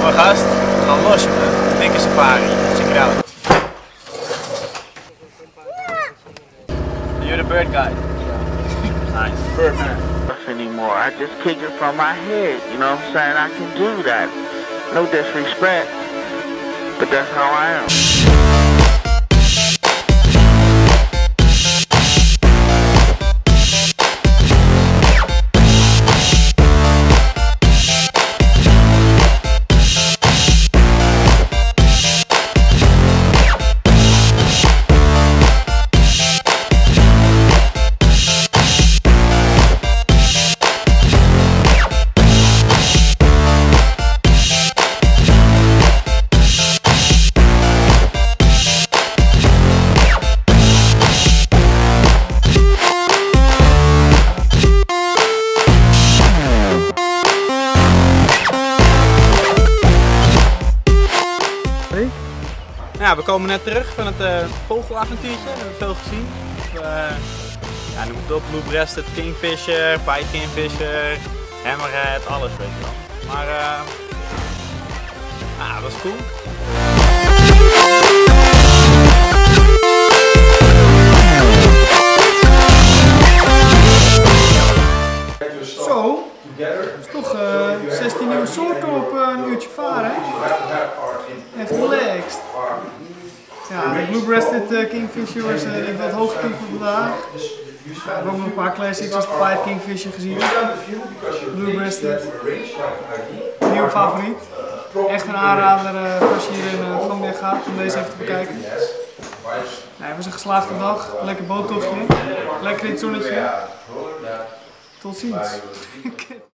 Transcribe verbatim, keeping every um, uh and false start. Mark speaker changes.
Speaker 1: we gast, we gaan los jongen. Dikke safari, check it out. You're the bird guy. Nice. Bird man.
Speaker 2: Anymore. I just kick it from my head, you know what I'm saying? I can do that. No disrespect, but that's how I am.
Speaker 1: Ja, we komen net terug van het uh, vogelavontuurtje, we hebben veel gezien. Uh, ja, noem het op, bluebreasted, kingfisher, piet kingfisher, hammerhead, alles weet je wel. Maar uh, ah, dat was cool.
Speaker 3: Zo, dat is toch uh, zestien nieuwe soorten op uh, een uurtje varen. Echt relaxed. Ja, de blue-breasted uh, kingfisher was uh, denk ik wel het hoogtepunt van vandaag. We hebben ook nog een paar classics als de piet kingfisher gezien. Blue-breasted. Nieuwe favoriet. Echt een aanrader uh, als je hier in uh, Gambia gaat om deze even te bekijken. Nee, het was een geslaagde dag. Lekker boottochtje. Lekker in het zonnetje. Tot ziens.